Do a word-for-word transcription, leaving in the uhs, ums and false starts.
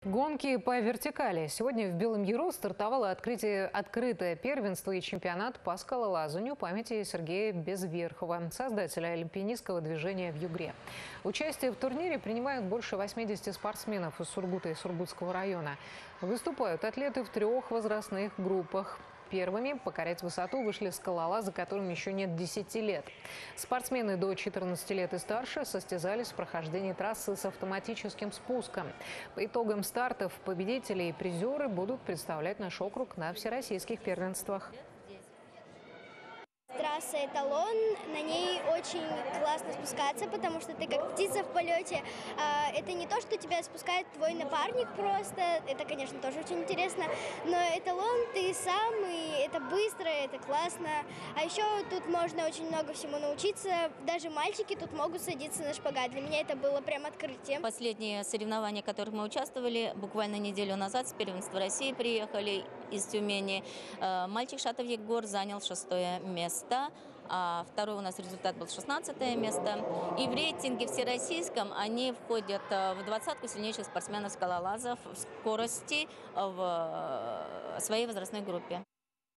Гонки по вертикали. Сегодня в Белом Яру стартовало открытие, открытое первенство и чемпионат по скалолазанию памяти Сергея Безверхова, создателя альпинистского движения в Югре. Участие в турнире принимают больше восьмидесяти спортсменов из Сургута и Сургутского района. Выступают атлеты в трех возрастных группах. Первыми покорять высоту вышли скалолазы, которым еще нет десяти лет. Спортсмены до четырнадцати лет и старше состязались в прохождении трассы с автоматическим спуском. По итогам стартов победители и призеры будут представлять наш округ на всероссийских первенствах. Трасса «Эталон», на ней очень классно спускаться, потому что ты как птица в полете. Это не то, что тебя спускает твой напарник просто, это, конечно, тоже очень интересно, но «Эталон» ты сам, и это быстро, это классно. А еще тут можно очень много всему научиться, даже мальчики тут могут садиться на шпагат. Для меня это было прям открытием. Последние соревнования, в которых мы участвовали, буквально неделю назад с первенства России приехали из Тюмени. Мальчик Шатов Егор занял шестое место. А второй у нас результат был шестнадцатое место. И в рейтинге всероссийском они входят в двадцатку сильнейших спортсменов-скалолазов в скорости в своей возрастной группе.